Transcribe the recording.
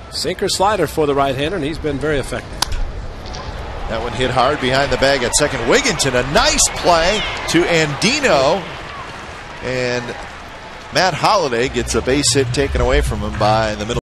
Sinker slider for the right-hander, and he's been very effective. That one hit hard behind the bag at second. Wigginton, a nice play to Andino. And Matt Holliday gets a base hit taken away from him by the middle.